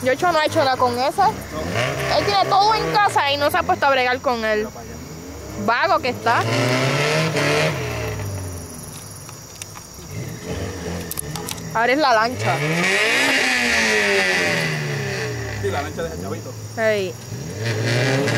Yocho no ha hecho nada con ese. No. Él tiene todo en casa y no se ha puesto a bregar con él. Vago que está. Ahora es la lancha. Sí, la lancha de ese chavito. Hey.